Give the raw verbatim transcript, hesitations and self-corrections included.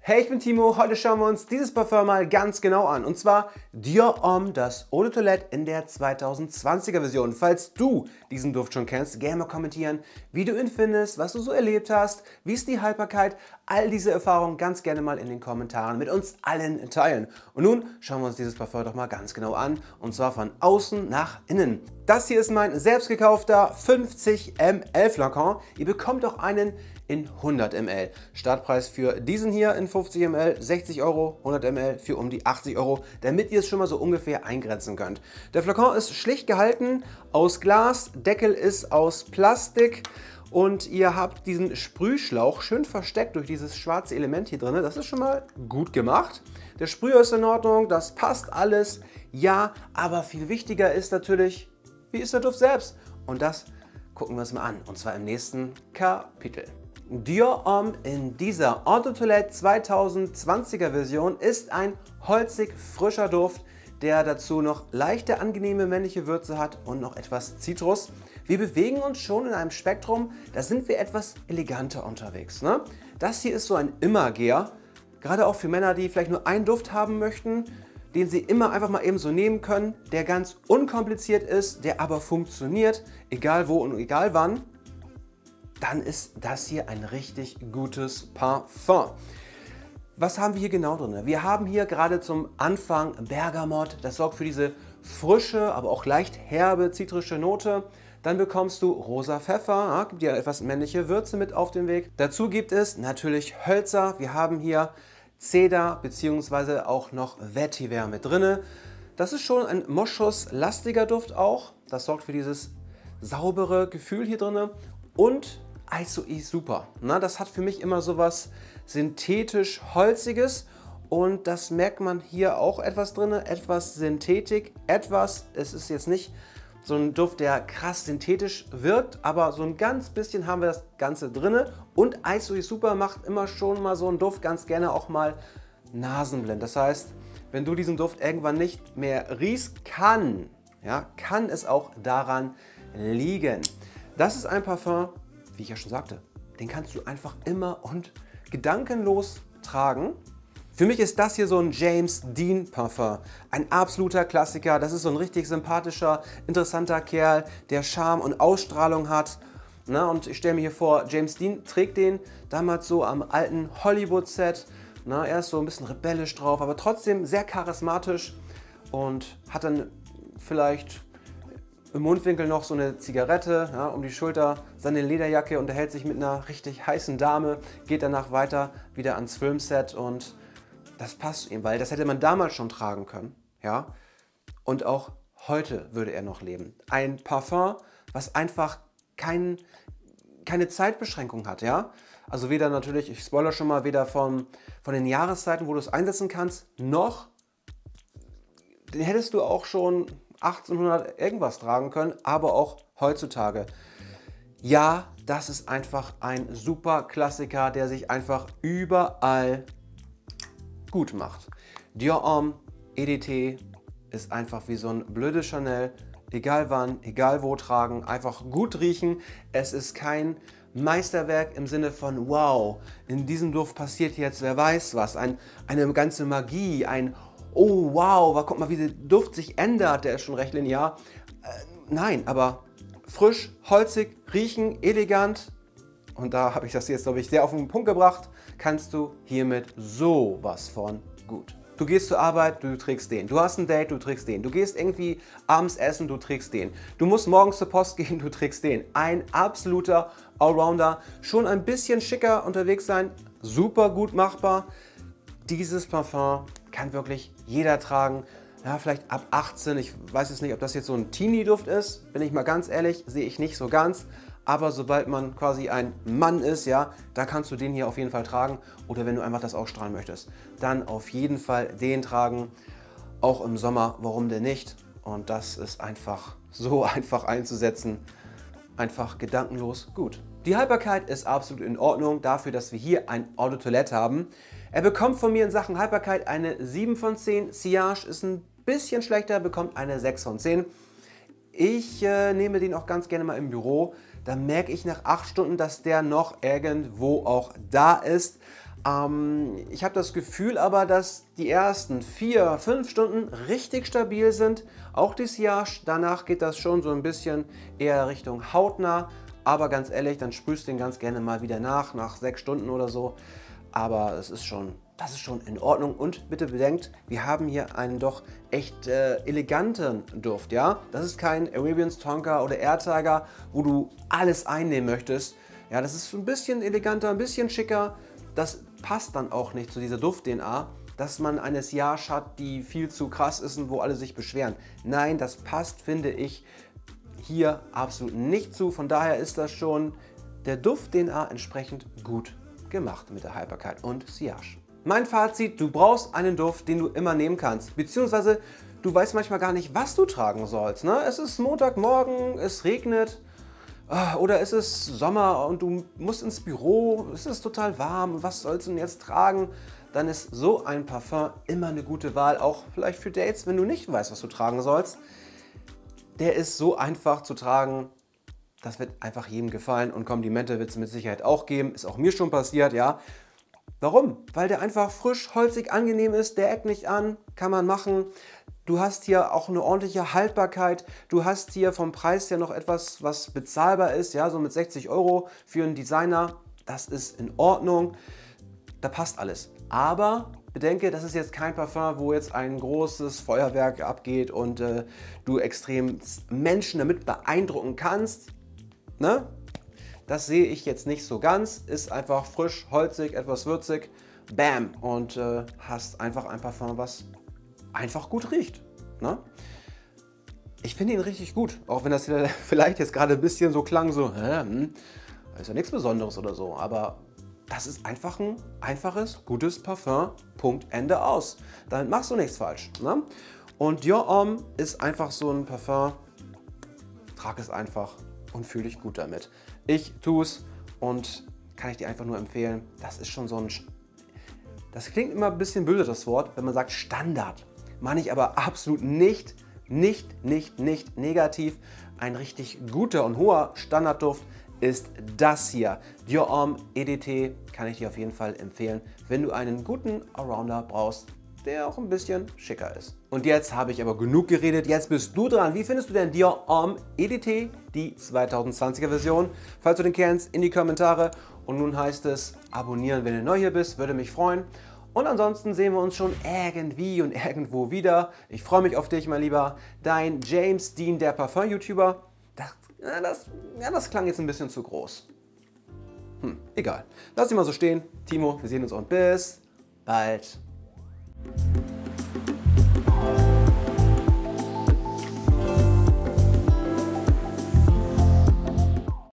Hey, ich bin Timo, heute schauen wir uns dieses Parfum mal ganz genau an. Und zwar Dior Homme, das Eau de Toilette in der zweitausendzwanziger Version. Falls du diesen Duft schon kennst, gerne mal kommentieren, wie du ihn findest, was du so erlebt hast, wie ist die Haltbarkeit. All diese Erfahrungen ganz gerne mal in den Kommentaren mit uns allen teilen. Und nun schauen wir uns dieses Parfum doch mal ganz genau an. Und zwar von außen nach innen. Das hier ist mein selbst gekaufter fünfzig Milliliter Flakon. Ihr bekommt auch einen in hundert Milliliter. Startpreis für diesen hier in fünfzig Milliliter sechzig Euro, hundert Milliliter für um die achtzig Euro, damit ihr es schon mal so ungefähr eingrenzen könnt. Der Flakon ist schlicht gehalten aus Glas, Deckel ist aus Plastik und ihr habt diesen Sprühschlauch schön versteckt durch dieses schwarze Element hier drin. Das ist schon mal gut gemacht. Der Sprüher ist in Ordnung, das passt alles, ja, aber viel wichtiger ist natürlich, wie ist der Duft selbst? Und das gucken wir uns mal an, und zwar im nächsten Kapitel. Dior Homme in dieser Eau de Toilette zweitausendzwanziger Version ist ein holzig frischer Duft, der dazu noch leichte, angenehme männliche Würze hat und noch etwas Zitrus. Wir bewegen uns schon in einem Spektrum, da sind wir etwas eleganter unterwegs. Ne? Das hier ist so ein Immergeher, gerade auch für Männer, die vielleicht nur einen Duft haben möchten, den sie immer einfach mal eben so nehmen können, der ganz unkompliziert ist, der aber funktioniert, egal wo und egal wann. Dann ist das hier ein richtig gutes Parfum. Was haben wir hier genau drin? Wir haben hier gerade zum Anfang Bergamott, das sorgt für diese frische, aber auch leicht herbe, zitrische Note. Dann bekommst du rosa Pfeffer, ja, gibt dir etwas männliche Würze mit auf den Weg. Dazu gibt es natürlich Hölzer. Wir haben hier Zeder bzw. auch noch Vetiver mit drin. Das ist schon ein Moschuslastiger Duft auch. Das sorgt für dieses saubere Gefühl hier drin. Und Isoe Super. Na, das hat für mich immer so was synthetisch Holziges und das merkt man hier auch etwas drin, etwas Synthetik, etwas, es ist jetzt nicht so ein Duft, der krass synthetisch wirkt, aber so ein ganz bisschen haben wir das Ganze drin und Isoe Super macht immer schon mal so einen Duft ganz gerne auch mal nasenblind. Das heißt, wenn du diesen Duft irgendwann nicht mehr riechst, kann, ja, kann es auch daran liegen. Das ist ein Parfum, wie ich ja schon sagte, den kannst du einfach immer und gedankenlos tragen. Für mich ist das hier so ein James Dean Parfum, ein absoluter Klassiker. Das ist so ein richtig sympathischer, interessanter Kerl, der Charme und Ausstrahlung hat. Na, und ich stelle mir hier vor, James Dean trägt den damals so am alten Hollywood-Set. Na, er ist so ein bisschen rebellisch drauf, aber trotzdem sehr charismatisch und hat dann vielleicht im Mundwinkel noch so eine Zigarette, ja, um die Schulter, seine Lederjacke, unterhält sich mit einer richtig heißen Dame, geht danach weiter wieder ans Filmset und das passt zu ihm, weil das hätte man damals schon tragen können, ja, und auch heute würde er noch leben. Ein Parfum, was einfach kein, keine Zeitbeschränkung hat, ja, also weder natürlich, ich spoilere schon mal, weder von, von den Jahreszeiten, wo du es einsetzen kannst, noch den hättest du auch schon achtzehnhundert irgendwas tragen können, aber auch heutzutage. Ja, das ist einfach ein super Klassiker, der sich einfach überall gut macht. Dior Homme E D T ist einfach wie so ein blödes Chanel, egal wann, egal wo tragen, einfach gut riechen. Es ist kein Meisterwerk im Sinne von wow, in diesem Duft passiert jetzt wer weiß was, ein, eine ganze Magie, ein oh wow, guck mal, wie der Duft sich ändert, der ist schon recht linear. Äh, nein, aber frisch, holzig, riechen, elegant. Und da habe ich das jetzt, glaube ich, sehr auf den Punkt gebracht. Kannst du hiermit sowas von gut. Du gehst zur Arbeit, du trägst den. Du hast ein Date, du trägst den. Du gehst irgendwie abends essen, du trägst den. Du musst morgens zur Post gehen, du trägst den. Ein absoluter Allrounder. Schon ein bisschen schicker unterwegs sein, super gut machbar. Dieses Parfum kann wirklich jeder tragen, ja, vielleicht ab achtzehn, ich weiß jetzt nicht, ob das jetzt so ein Teenie-Duft ist, bin ich mal ganz ehrlich, sehe ich nicht so ganz, aber sobald man quasi ein Mann ist, ja, da kannst du den hier auf jeden Fall tragen oder wenn du einfach das ausstrahlen möchtest, dann auf jeden Fall den tragen, auch im Sommer, warum denn nicht? Und das ist einfach so einfach einzusetzen, einfach gedankenlos gut. Die Haltbarkeit ist absolut in Ordnung dafür, dass wir hier ein Eau de Toilette haben. Er bekommt von mir in Sachen Haltbarkeit eine sieben von zehn. Sillage ist ein bisschen schlechter, bekommt eine sechs von zehn. Ich äh, nehme den auch ganz gerne mal im Büro. Da merke ich nach acht Stunden, dass der noch irgendwo auch da ist. Ähm, ich habe das Gefühl aber, dass die ersten vier, fünf Stunden richtig stabil sind. Auch die Sillage, danach geht das schon so ein bisschen eher Richtung hautnah. Aber ganz ehrlich, dann sprühst du den ganz gerne mal wieder nach, nach sechs Stunden oder so. Aber es ist schon, das ist schon in Ordnung. Und bitte bedenkt, wir haben hier einen doch echt äh, eleganten Duft, ja? Das ist kein Arabian Tonka oder Air Tiger, wo du alles einnehmen möchtest. Ja, das ist ein bisschen eleganter, ein bisschen schicker. Das passt dann auch nicht zu dieser Duft-D N A, dass man eine Sillage hat, die viel zu krass ist und wo alle sich beschweren. Nein, das passt, finde ich, hier absolut nicht zu. Von daher ist das schon der Duft-D N A entsprechend gut gemacht mit der Haltbarkeit und Sillage. Mein Fazit, du brauchst einen Duft, den du immer nehmen kannst, beziehungsweise du weißt manchmal gar nicht, was du tragen sollst. Ne? Es ist Montagmorgen, es regnet oder es ist Sommer und du musst ins Büro, es ist total warm, was sollst du denn jetzt tragen? Dann ist so ein Parfum immer eine gute Wahl, auch vielleicht für Dates, wenn du nicht weißt, was du tragen sollst. Der ist so einfach zu tragen, das wird einfach jedem gefallen und Komplimente wird es mit Sicherheit auch geben, ist auch mir schon passiert, ja. Warum? Weil der einfach frisch, holzig, angenehm ist, der eckt nicht an, kann man machen. Du hast hier auch eine ordentliche Haltbarkeit, du hast hier vom Preis her noch etwas, was bezahlbar ist, ja, so mit sechzig Euro für einen Designer, das ist in Ordnung, da passt alles. Aber bedenke, das ist jetzt kein Parfum, wo jetzt ein großes Feuerwerk abgeht und äh, du extrem Menschen damit beeindrucken kannst. Ne? Das sehe ich jetzt nicht so ganz. Ist einfach frisch, holzig, etwas würzig. Bam! Und äh, hast einfach ein Parfum, was einfach gut riecht. Ne? Ich finde ihn richtig gut. Auch wenn das vielleicht jetzt gerade ein bisschen so klang, so, hä, hm, ist ja nichts Besonderes oder so. Aber das ist einfach ein einfaches, gutes Parfum. Punkt, Ende, aus. Damit machst du nichts falsch. Ne? Und Dior Homme ist einfach so ein Parfum. Trag es einfach und fühle dich gut damit. Ich tue es und kann ich dir einfach nur empfehlen. Das ist schon so ein, das klingt immer ein bisschen böse, das Wort, wenn man sagt Standard. Meine ich aber absolut nicht, nicht, nicht, nicht negativ. Ein richtig guter und hoher Standardduft ist das hier. Dior Homme E D T kann ich dir auf jeden Fall empfehlen, wenn du einen guten Allrounder brauchst, der auch ein bisschen schicker ist. Und jetzt habe ich aber genug geredet, jetzt bist du dran. Wie findest du denn Dior Homme E D T, die zweitausendzwanziger Version? Falls du den kennst, in die Kommentare. Und nun heißt es abonnieren, wenn du neu hier bist, würde mich freuen. Und ansonsten sehen wir uns schon irgendwie und irgendwo wieder. Ich freue mich auf dich, mein Lieber. Dein James Dean, der Parfum-YouTuber. Das, ja, das, ja, das klang jetzt ein bisschen zu groß. Hm, egal. Lass dich mal so stehen. Timo, wir sehen uns und bis bald.